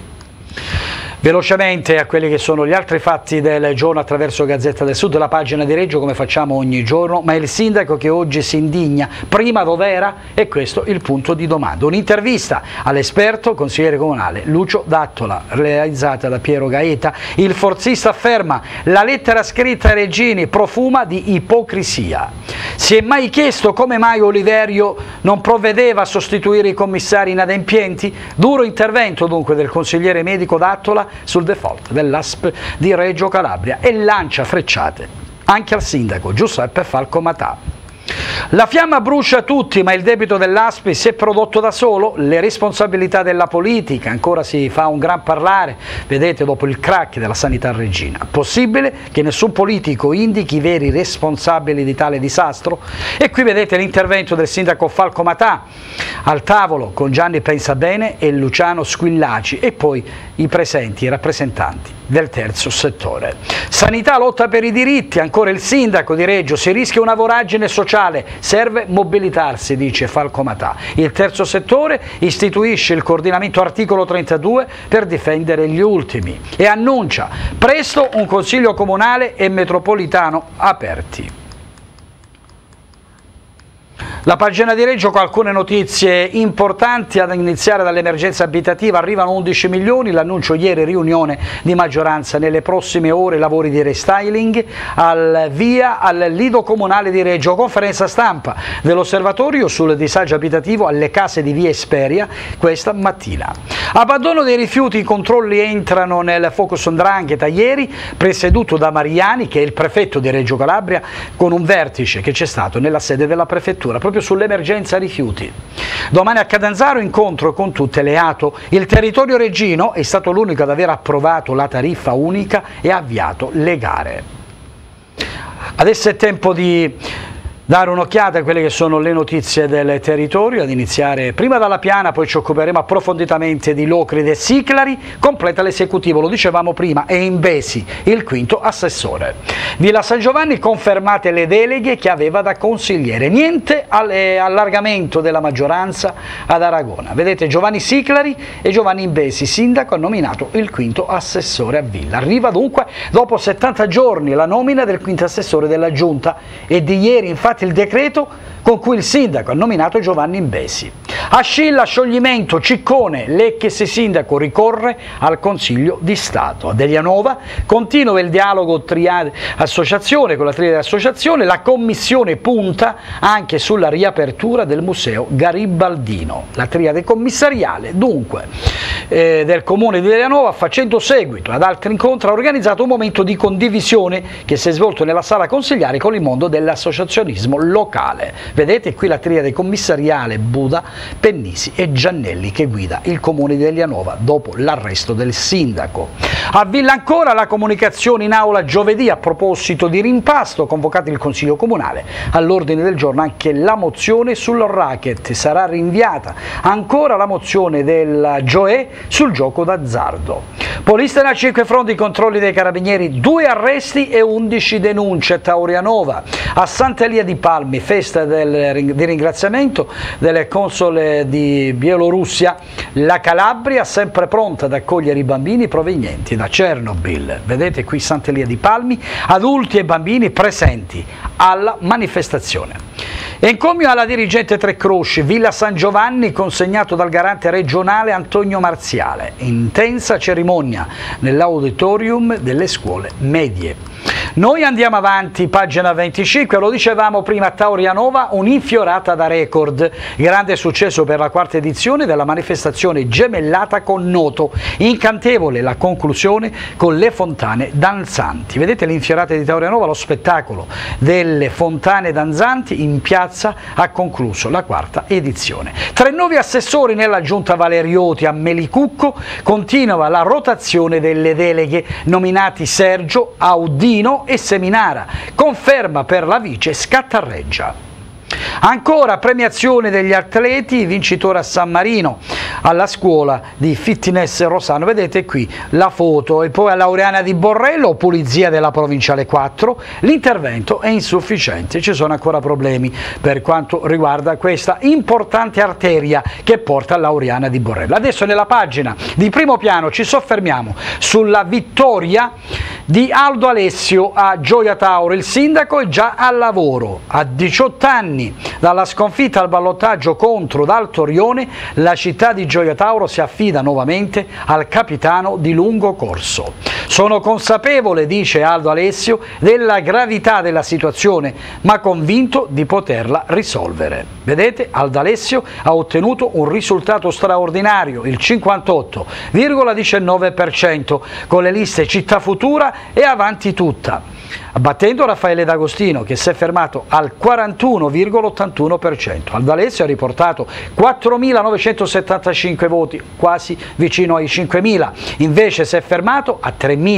Velocemente a quelli che sono gli altri fatti del giorno attraverso Gazzetta del Sud, la pagina di Reggio come facciamo ogni giorno, ma il sindaco che oggi si indigna, prima dov'era? E questo il punto di domanda. Un'intervista all'esperto consigliere comunale Lucio D'Attola realizzata da Piero Gaeta. Il forzista afferma: la lettera scritta ai Regini profuma di ipocrisia. Si è mai chiesto come mai Oliverio non provvedeva a sostituire i commissari inadempienti? Duro intervento dunque del consigliere medico D'Attola sul default dell'ASP di Reggio Calabria e lancia frecciate anche al sindaco Giuseppe Falco Matà. La fiamma brucia tutti, ma il debito dell'ASP si è prodotto da solo. Le responsabilità della politica, ancora si fa un gran parlare, vedete, dopo il crack della sanità reggina. Possibile che nessun politico indichi i veri responsabili di tale disastro? E qui vedete l'intervento del sindaco Falco Matà al tavolo con Gianni Pensabene e Luciano Squillaci e poi i presenti, i rappresentanti del terzo settore. Sanità, lotta per i diritti, ancora il sindaco di Reggio: si rischia una voragine sociale, serve mobilitarsi, dice Falco Matà. Il terzo settore istituisce il coordinamento articolo 32 per difendere gli ultimi e annuncia presto un consiglio comunale e metropolitano aperti. La pagina di Reggio con alcune notizie importanti, ad iniziare dall'emergenza abitativa. Arrivano 11 milioni, l'annuncio ieri, riunione di maggioranza nelle prossime ore, lavori di restyling al via al lido comunale di Reggio, conferenza stampa dell'osservatorio sul disagio abitativo alle case di via Esperia questa mattina. Abbandono dei rifiuti, i controlli entrano nel focus 'ndrangheta ieri, presieduto da Mariani, che è il prefetto di Reggio Calabria, con un vertice che c'è stato nella sede della prefettura proprio sull'emergenza rifiuti. Domani a Catanzaro incontro con tutte le ATO. Il territorio reggino è stato l'unico ad aver approvato la tariffa unica e ha avviato le gare. Adesso è tempo di dare un'occhiata a quelle che sono le notizie del territorio, ad iniziare prima dalla Piana, poi ci occuperemo approfonditamente di Locride e Siclari. Completa l'esecutivo, lo dicevamo prima, è Imbesi il quinto assessore. Villa San Giovanni, confermate le deleghe che aveva da consigliere, niente allargamento della maggioranza ad Aragona. Vedete, Giovanni Siclari e Giovanni Imbesi, sindaco, ha nominato il quinto assessore a Villa. Arriva dunque dopo 70 giorni la nomina del quinto assessore della giunta e di ieri infatti il decreto con cui il sindaco ha nominato Giovanni Imbesi. A Scilla, scioglimento, Ciccone, l'ex sindaco ricorre al Consiglio di Stato. A Delianova continua il dialogo associazione con la triade associazione, la commissione punta anche sulla riapertura del museo garibaldino. La triade commissariale dunque del comune di Delianova, facendo seguito ad altri incontri, ha organizzato un momento di condivisione che si è svolto nella sala consigliare con il mondo dell'associazionismo locale. Vedete qui la triade commissariale Buda, Pennisi e Giannelli che guida il comune di Delianova dopo l'arresto del sindaco. A Villa ancora la comunicazione in aula giovedì a proposito di rimpasto, convocato il Consiglio Comunale. All'ordine del giorno anche la mozione sul racket, sarà rinviata. Ancora la mozione del Gioè sul gioco d'azzardo. Polistena a 5 fronti, controlli dei carabinieri, 2 arresti e 11 denunce a Taurianova. A Sant'Elia di Palmi, festa di ringraziamento delle console di Bielorussia. La Calabria sempre pronta ad accogliere i bambini provenienti da Chernobyl. Vedete qui Sant'Elia di Palmi, adulti e bambini presenti alla manifestazione. Encomio alla dirigente Trecroci, Villa San Giovanni, consegnato dal garante regionale Antonio Marziale. Intensa cerimonia nell'auditorium delle scuole medie. Noi andiamo avanti, pagina 25, lo dicevamo prima, a Taurianova un'infiorata da record, grande successo per la quarta edizione della manifestazione gemellata con Noto, incantevole la conclusione con le fontane danzanti. Vedete l'infiorata di Taurianova, lo spettacolo delle fontane danzanti in piazza ha concluso la quarta edizione. 3 nuovi assessori nella giunta Valerioti. A Melicucco continua la rotazione delle deleghe, nominati Sergio, Audino e Seminara, conferma per la vice Scattarreggia. Ancora premiazione degli atleti, vincitore a San Marino alla scuola di fitness Rosano, vedete qui la foto, e poi a Laureana di Borrello, pulizia della provinciale 4, l'intervento è insufficiente, ci sono ancora problemi per quanto riguarda questa importante arteria che porta a Laureana di Borrello. Adesso nella pagina di primo piano ci soffermiamo sulla vittoria di Aldo Alessio a Gioia Tauro. Il sindaco è già al lavoro, a 18 anni dalla sconfitta al ballottaggio contro Daltorione, la città di Gioia Tauro si affida nuovamente al capitano di lungo corso. Sono consapevole, dice Aldo Alessio, della gravità della situazione, ma convinto di poterla risolvere. Vedete, Aldo Alessio ha ottenuto un risultato straordinario, il 58,19%, con le liste Città Futura e Avanti Tutta, battendo Raffaele D'Agostino che si è fermato al 41,81%. Aldo Alessio ha riportato 4.975 voti, quasi vicino ai 5.000, invece si è fermato a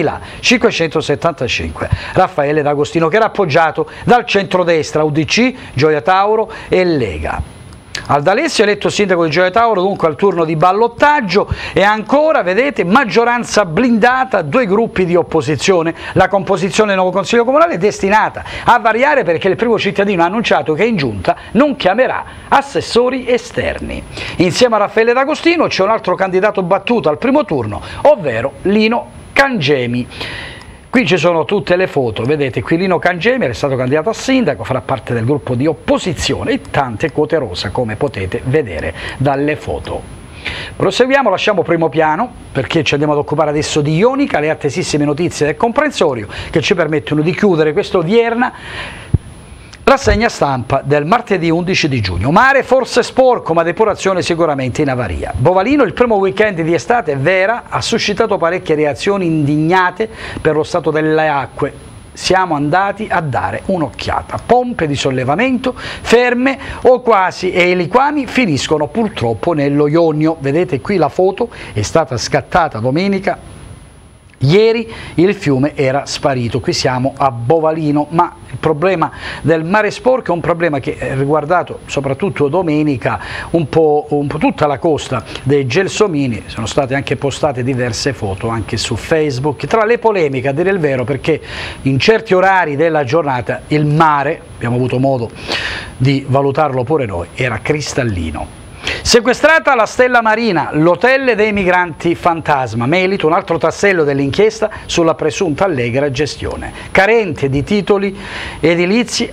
3.575. Raffaele D'Agostino, che era appoggiato dal centrodestra, UDC, Gioia Tauro e Lega. Aldo Alessio eletto sindaco di Gioia Tauro, dunque al turno di ballottaggio, e ancora, vedete, maggioranza blindata, 2 gruppi di opposizione. La composizione del nuovo Consiglio Comunale è destinata a variare perché il primo cittadino ha annunciato che in giunta non chiamerà assessori esterni. Insieme a Raffaele D'Agostino c'è un altro candidato battuto al primo turno, ovvero Lino Cangemi. Qui ci sono tutte le foto, vedete Quirino Cangemer è stato candidato a sindaco, farà parte del gruppo di opposizione e tante quote rosa come potete vedere dalle foto. Proseguiamo, lasciamo primo piano perché ci andiamo ad occupare adesso di Ionica, le attesissime notizie del comprensorio che ci permettono di chiudere questo Vierna. Rassegna stampa del martedì 11 di giugno. Mare forse sporco, ma depurazione sicuramente in avaria. Bovalino, il primo weekend di estate, Vera, ha suscitato parecchie reazioni indignate per lo stato delle acque. Siamo andati a dare un'occhiata. Pompe di sollevamento ferme o quasi e i liquami finiscono purtroppo nello Ionio. Vedete qui la foto, è stata scattata domenica. Ieri il fiume era sparito, qui siamo a Bovalino, ma il problema del mare sporco è un problema che è riguardato soprattutto domenica un po' tutta la costa dei Gelsomini. Sono state anche postate diverse foto anche su Facebook, tra le polemiche a dire il vero, perché in certi orari della giornata il mare, abbiamo avuto modo di valutarlo pure noi, era cristallino. Sequestrata la Stella Marina, l'hotel dei migranti fantasma, Melito, un altro tassello dell'inchiesta sulla presunta allegra gestione. Carente di titoli edilizi,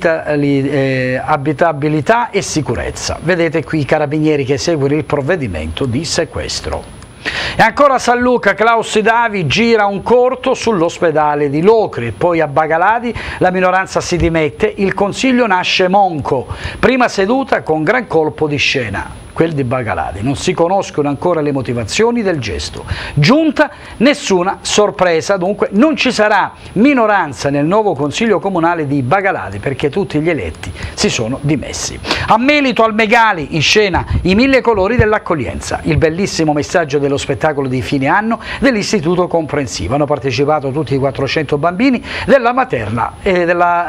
abitabilità e sicurezza. Vedete qui i carabinieri che seguono il provvedimento di sequestro. E ancora a San Luca, Klaus Davi gira un corto sull'ospedale di Locri, poi a Bagaladi la minoranza si dimette, il consiglio nasce monco, prima seduta con gran colpo di scena. Quel di Bagaladi, non si conoscono ancora le motivazioni del gesto. Giunta, nessuna sorpresa, dunque non ci sarà minoranza nel nuovo consiglio comunale di Bagaladi perché tutti gli eletti si sono dimessi. A Melito, al Megali, in scena i 1000 colori dell'accoglienza, il bellissimo messaggio dello spettacolo di fine anno dell'istituto comprensivo. Hanno partecipato tutti i 400 bambini della materna e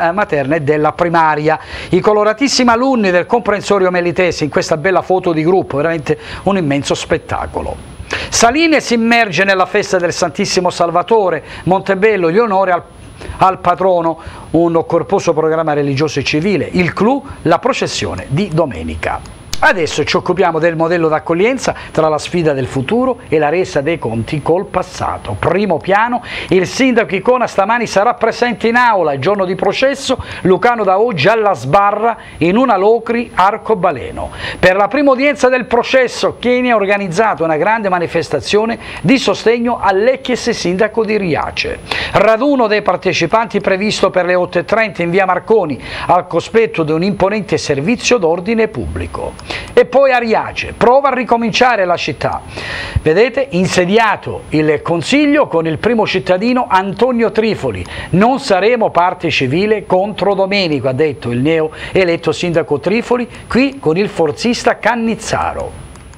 della primaria. I coloratissimi alunni del comprensorio melitese in questa bella foto di gruppo, veramente un immenso spettacolo. Saline si immerge nella festa del Santissimo Salvatore, Montebello gli onori al patrono, un corposo programma religioso e civile, il clou, la processione di domenica. Adesso ci occupiamo del modello d'accoglienza tra la sfida del futuro e la resa dei conti col passato. Primo piano, il sindaco Icona stamani sarà presente in aula, il giorno di processo, Lucano da oggi alla sbarra in una Locri arcobaleno. Per la prima udienza del processo, Chieni ha organizzato una grande manifestazione di sostegno all'ex sindaco di Riace. Raduno dei partecipanti previsto per le 8:30 in via Marconi, al cospetto di un imponente servizio d'ordine pubblico. E poi a Riace, prova a ricominciare la città. Vedete, insediato il consiglio con il primo cittadino Antonio Trifoli. Non saremo parte civile contro Domenico, ha detto il neo eletto sindaco Trifoli, qui con il forzista Cannizzaro.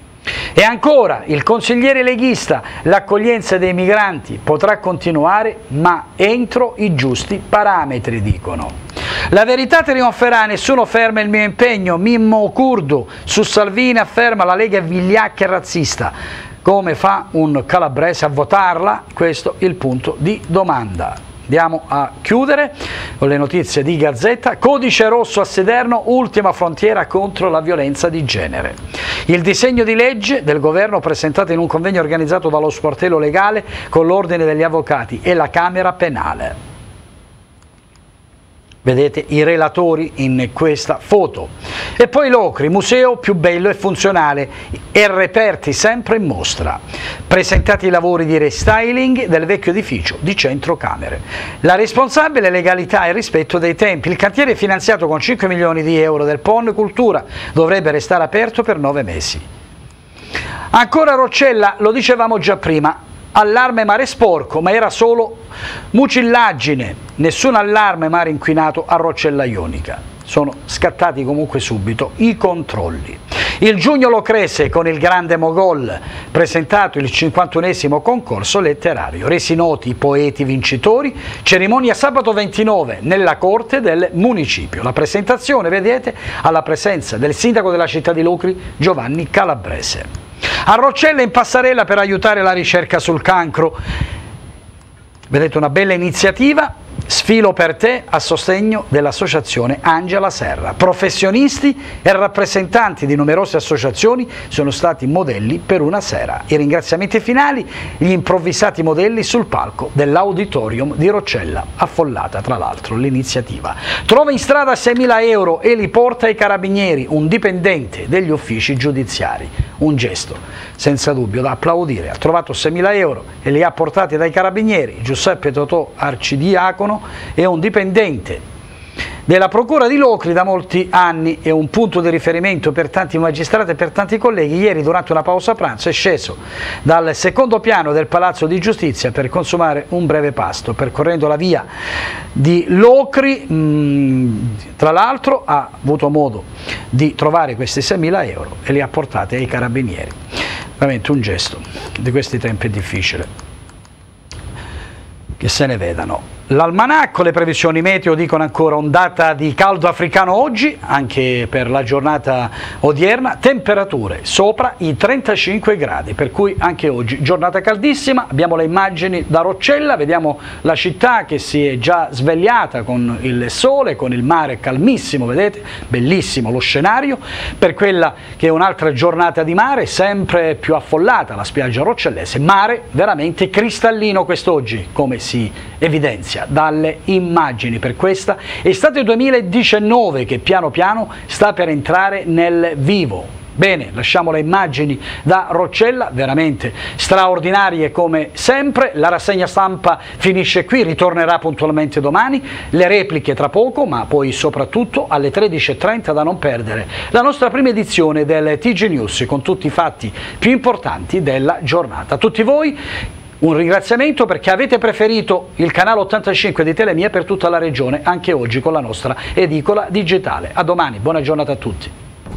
E ancora, il consigliere leghista, l'accoglienza dei migranti potrà continuare, ma entro i giusti parametri, dicono. La verità trionferà, nessuno ferma il mio impegno, Mimmo Curdu, su Salvini afferma la Lega è vigliacca e razzista. Come fa un calabrese a votarla? Questo è il punto di domanda. Andiamo a chiudere con le notizie di Gazzetta. Codice rosso a Sederno, ultima frontiera contro la violenza di genere. Il disegno di legge del governo presentato in un convegno organizzato dallo Sportello Legale con l'Ordine degli Avvocati e la Camera Penale. Vedete i relatori in questa foto. E poi Locri, museo più bello e funzionale e reperti sempre in mostra. Presentati i lavori di restyling del vecchio edificio di Centro Camere. La responsabile legalità e rispetto dei tempi. Il cantiere finanziato con 5 milioni di euro del PON Cultura dovrebbe restare aperto per 9 mesi. Ancora Roccella, lo dicevamo già prima. Allarme mare sporco, ma era solo mucillaggine, nessun allarme mare inquinato a Roccella Ionica. Sono scattati comunque subito i controlli. Il giugno Locrese con il grande Mogol, presentato il 51esimo concorso letterario, resi noti i poeti vincitori, cerimonia sabato 29 nella corte del municipio. La presentazione, vedete, alla presenza del sindaco della città di Locri, Giovanni Calabrese. A Roccella in passerella per aiutare la ricerca sul cancro. Vedete una bella iniziativa, Sfilo per te a sostegno dell'associazione Angela Serra. Professionisti e rappresentanti di numerose associazioni sono stati modelli per una sera. I ringraziamenti finali, gli improvvisati modelli sul palco dell'auditorium di Roccella, affollata tra l'altro l'iniziativa. Trova in strada 6.000 euro e li porta ai carabinieri, un dipendente degli uffici giudiziari. Un gesto senza dubbio da applaudire. Ha trovato 6.000 euro e li ha portati dai carabinieri. Giuseppe Totò, arcidiacono, è un dipendente della Procura di Locri da molti anni, è un punto di riferimento per tanti magistrati e per tanti colleghi. Ieri, durante una pausa pranzo, è sceso dal secondo piano del Palazzo di Giustizia per consumare un breve pasto. Percorrendo la via di Locri, tra l'altro, ha avuto modo di trovare questi 6.000 euro e li ha portati ai carabinieri. Veramente un gesto di questi tempi difficile, che se ne vedano. L'almanacco, le previsioni meteo dicono ancora ondata di caldo africano oggi, anche per la giornata odierna, temperature sopra i 35 gradi, per cui anche oggi giornata caldissima. Abbiamo le immagini da Roccella, vediamo la città che si è già svegliata con il sole, con il mare calmissimo, vedete, bellissimo lo scenario, per quella che è un'altra giornata di mare, sempre più affollata la spiaggia roccellese, mare veramente cristallino quest'oggi, come si evidenzia dalle immagini. Per questa estate 2019 che piano piano sta per entrare nel vivo. Bene, lasciamo le immagini da Roccella, veramente straordinarie come sempre. La rassegna stampa finisce qui, ritornerà puntualmente domani, le repliche tra poco, ma poi soprattutto alle 13:30 da non perdere la nostra prima edizione del TG News con tutti i fatti più importanti della giornata. A tutti voi un ringraziamento perché avete preferito il canale 85 di Telemia per tutta la regione, anche oggi con la nostra edicola digitale. A domani, buona giornata a tutti.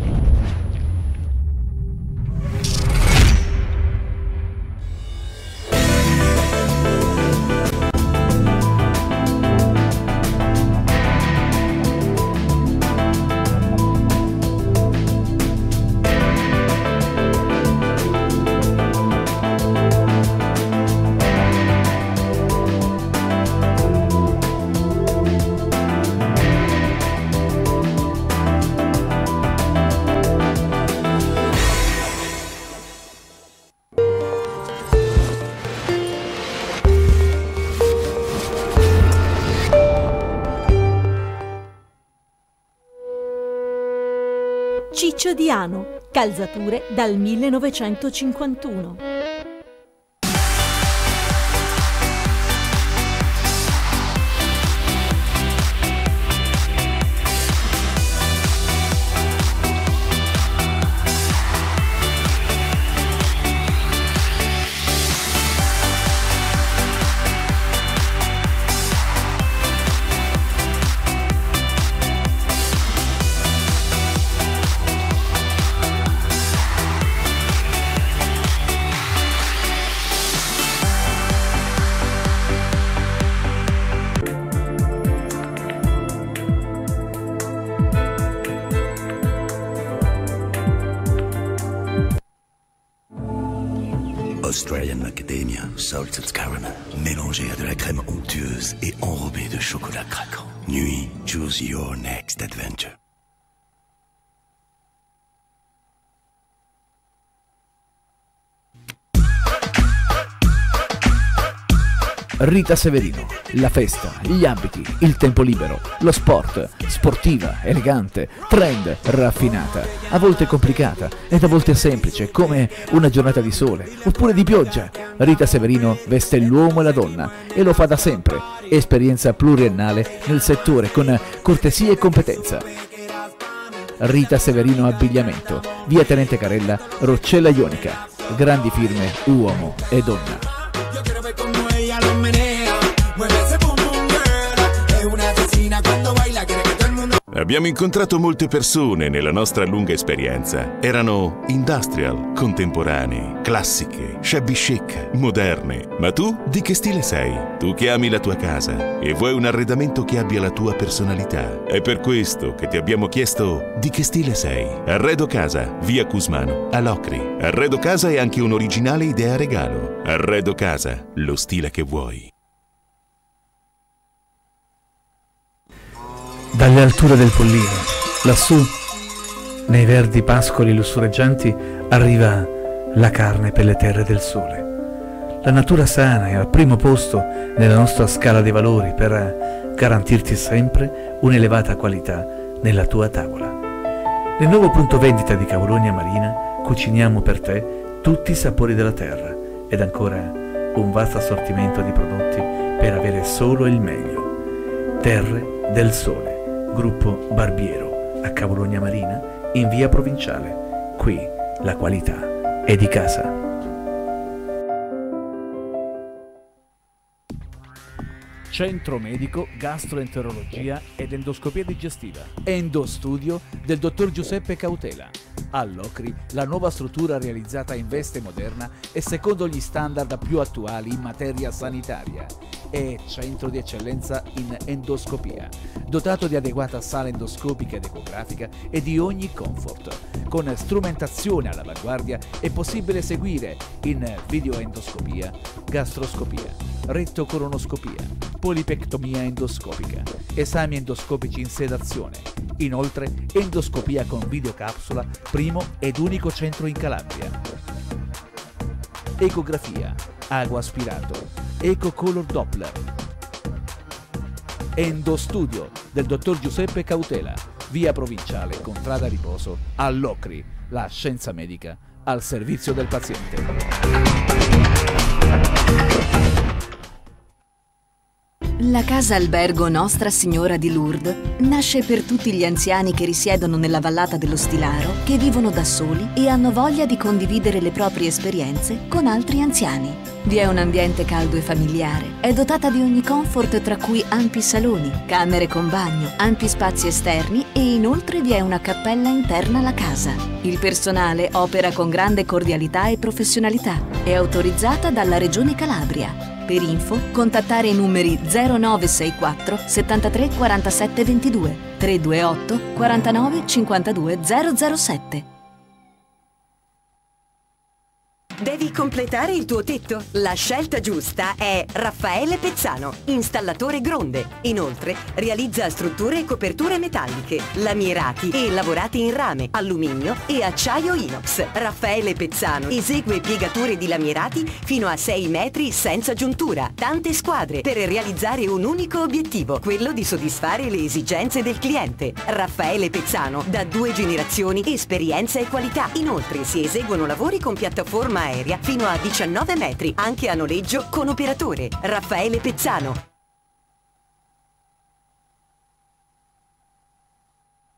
Ciccio Diano, calzature dal 1951. Australian Macadamia Salted Caramel, mélangé à de la crème onctueuse et enrobé de chocolat craquant. Nuit, choose your next adventure. Rita Severino, la festa, gli abiti, il tempo libero, lo sport, sportiva, elegante, trend, raffinata, a volte complicata ed a volte semplice come una giornata di sole oppure di pioggia. Rita Severino veste l'uomo e la donna e lo fa da sempre, esperienza pluriennale nel settore con cortesia e competenza. Rita Severino Abbigliamento, via Tenente Carella, Roccella Ionica, grandi firme uomo e donna. Abbiamo incontrato molte persone nella nostra lunga esperienza. Erano industrial, contemporanee, classiche, shabby chic, moderne. Ma tu di che stile sei? Tu che ami la tua casa e vuoi un arredamento che abbia la tua personalità. È per questo che ti abbiamo chiesto di che stile sei. Arredo Casa, via Cusmano, a Locri. Arredo Casa è anche un'originale idea regalo. Arredo Casa, lo stile che vuoi. Dalle alture del Pollino, lassù, nei verdi pascoli lussureggianti, arriva la carne per le terre del sole. La natura sana è al primo posto nella nostra scala dei valori per garantirti sempre un'elevata qualità nella tua tavola. Nel nuovo punto vendita di Cavologna Marina cuciniamo per te tutti i sapori della terra ed ancora un vasto assortimento di prodotti per avere solo il meglio. Terre del Sole, gruppo Barbiero, a Cavologna Marina, in via Provinciale. Qui la qualità è di casa. Centro medico, gastroenterologia ed endoscopia digestiva. Endostudio del dottor Giuseppe Cautela. All'Ocri, la nuova struttura realizzata in veste moderna e secondo gli standard più attuali in materia sanitaria. È centro di eccellenza in endoscopia, dotato di adeguata sala endoscopica ed ecografica e di ogni comfort. Con strumentazione all'avanguardia è possibile seguire in videoendoscopia, gastroscopia, rettocoronoscopia, polipectomia endoscopica, esami endoscopici in sedazione. Inoltre, endoscopia con videocapsula, primo ed unico centro in Calabria. Ecografia, ago aspirato, ecocolor Doppler. Endostudio del dottor Giuseppe Cautela, via Provinciale, contrada Riposo, all'Ocri, la scienza medica al servizio del paziente. La casa albergo Nostra Signora di Lourdes nasce per tutti gli anziani che risiedono nella vallata dello Stilaro, che vivono da soli e hanno voglia di condividere le proprie esperienze con altri anziani. Vi è un ambiente caldo e familiare, è dotata di ogni comfort tra cui ampi saloni, camere con bagno, ampi spazi esterni e inoltre vi è una cappella interna alla casa. Il personale opera con grande cordialità e professionalità, è autorizzata dalla Regione Calabria. Per info, contattare i numeri 0964 73 47 22 328 49 52 007. Devi completare il tuo tetto? La scelta giusta è Raffaele Pezzano, installatore Gronde. Inoltre, realizza strutture e coperture metalliche, lamierati e lavorati in rame, alluminio e acciaio inox. Raffaele Pezzano esegue piegature di lamierati fino a 6 metri senza giuntura. Tante squadre per realizzare un unico obiettivo, quello di soddisfare le esigenze del cliente. Raffaele Pezzano, da 2 generazioni, esperienza e qualità. Inoltre, si eseguono lavori con piattaforma aerea fino a 19 metri, anche a noleggio con operatore. Raffaele Pezzano,